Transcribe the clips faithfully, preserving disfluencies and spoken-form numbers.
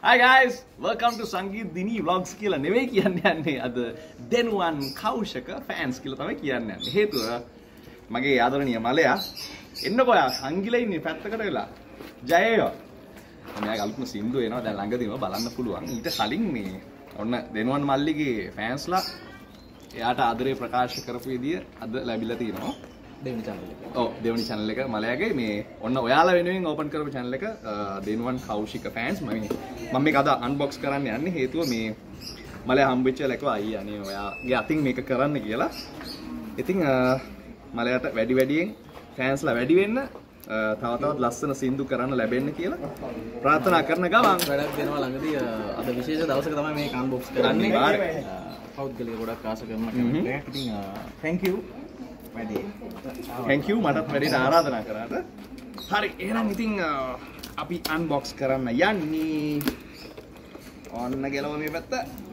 Hi guys, welcome to Sangeeth dini vlogs කියලා නෙවෙයි කියන්නේ යන්නේ අද Denuwan Kaushaka fans කියලා තමයි කියන්නේ යන්නේ. හේතුව මගේ ආදරණීය මලයා එන්නකෝ යා සංගිලා ඉන්නේ පැත්තකට වෙලා. ජය වේවා. මම අලුත්ම සින්දු එනවා දැන් ළඟදීම බලන්න පුළුවන්. ඊට කලින් මේ ඔන්න Denuwan මල්ලිගේ fansලා එයාට ආදරේ ප්‍රකාශ කරපු විදිය අද ලැබිලා තිනවා. දෙවනි channel එක. ඔව් දෙවනි channel එක මලයාගේ මේ ඔන්න ඔයාලා වෙනුවෙන් ඕපන් කරපු channel එක Denuwan Kaushaka fans මම මම මේක අද unbox කරන්න යන්නේ හේතුව මේ මලයා හම්බෙච්ච ලැකව අයියා අනේ ඔයාගේ අතින් මේක කරන්න කියලා. ඉතින් මලයාට වැඩි වැඩියෙන් fansලා වැඩි වෙන්න තව තවත් ලස්සන සින්දු කරන්න ලැබෙන්න කියලා ප්‍රාර්ථනා කරන ගමන් වැඩක් දෙනවා ළඟදී අද විශේෂ දවසක තමයි මේක unbox කරන්නේ. පෞද්ගලික ගොඩක් ආස කරන කෙනෙක්. ඉතින් thank you වැඩි. thank you මටත් වැඩිට ආරාධනා කරාට. හරි එහෙනම් ඉතින් අපි unbox කරන්න යන්නේ. ඔන්න ගලව මේ පැත්ත.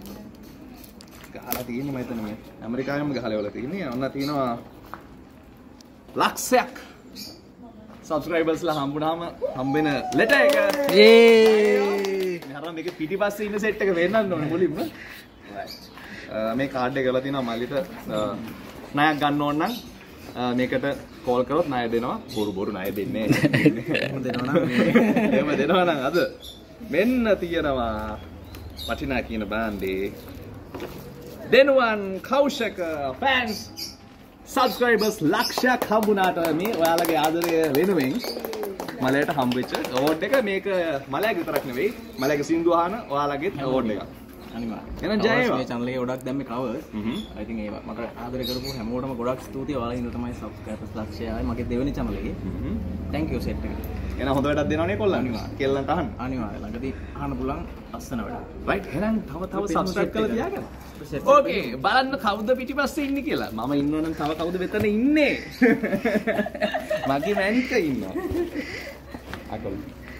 ගහලා තියෙන්නේ මම හිතන්නේ මේ ඇමරිකාවෙම ගහලා වල තියෙන්නේ. ඔන්න තියෙනවා ලක්ෂයක් subscribers ලා හම්බුනහම හම්බෙන ලෙටර් එක. යේ. හරම මේක පිටිපස්සේ ඉන්න සෙට් එක වෙන්නන්න ඕනේ මුලින්ම. මේ කාඩ් එක ගලලා තියෙනවා මල්ලිට ණයක් ගන්න ඕන නම් මේකට කෝල් කරොත් ණය දෙනවා. බොරු බොරු ණය දෙන්නේ නැහැ. එහෙම දෙනවා නම් එහෙම දෙනවා නම් අද මෙන්න තියෙනවා වටිනා කියන බෑන්ඩේ Denuwan Kaushaka fans subscribers ලක්ෂයක් හම්බුණාට මේ ඔයාලගේ ආදරය වෙනුවෙන් මලයට හම්බෙච්ච award එක මේක මලයාගේ විතරක් නෙවෙයි මලයාගේ සින්දු අහන ඔයාලගේත් award එකක්. අනිවාර්යයෙන්. එහෙනම් ජය වේවා. මේ channel එකේ ගොඩක් දැම්මේ covers. හ්ම්. I think ඒවා මට ආදරය කරපු හැමෝටම ගොඩක් ස්තුතියි. ඔයාලා ඉන්න තමයි subscribers ලක්ෂයයි මගේ දෙවෙනි channel එකේ. හ්ම්. thank you set එක. එහෙනම් හොඳ වැඩක් දෙනවනේ කොල්ලන්. අනිවාර්යයෙන්. කෙල්ලන්ට අහන්න. අනිවාර්යයෙන්. ළඟදී අහන්න පුළුවන් ලස්සන වැඩක්. right. එහෙනම් තව තව subscribe කරලා තියාගන්න. ඕකේ. බලන්න කවුද පිටිපස්සේ ඉන්නේ කියලා. මම ඉන්නවනම් තව කවුද මෙතන ඉන්නේ? මගේ මෑනික ඉන්නවා. අකල්.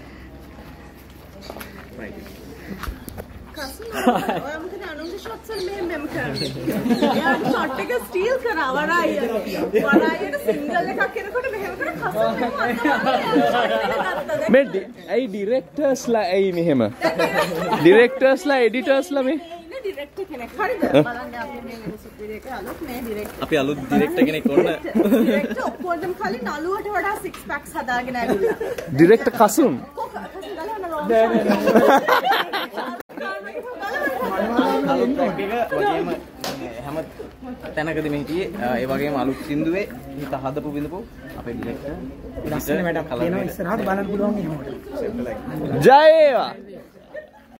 right. ඔයා මොකද අනුන්ගේ shots වල මෙහෙම මෙහෙම කරන්නේ. එයා shot එක steal කරා වරාය. වරායට single එකක් කරනකොට මෙහෙම කර කසුන් මෙහෙම මේ ඇයි directorsලා ඇයි මෙහෙම? directorsලා editorsලා මේ director කෙනෙක් හරිද? බලන්න අපි මේ music video එක අලුත් මේ director. අපි අලුත් director කෙනෙක් ඔන්න. director ඔක්කොටම කලින් නළුවට වඩා six packs හදාගෙන ඇවිල්ලා. director කසුන්. කසුන් ගලවන්න රෝන්. අලුත් ට්‍රැක් එක වගේම හැම තැනකදී මේ හිටියේ ඒ වගේම අලුත් සින්දුවේ හිත හදපු බින්දපු අපේ ඩිරෙක්ටර් ලස්සන වැඩක් කරලා ඉස්සරහට බලන්න පුළුවන් එහෙමකට. ජය වේවා.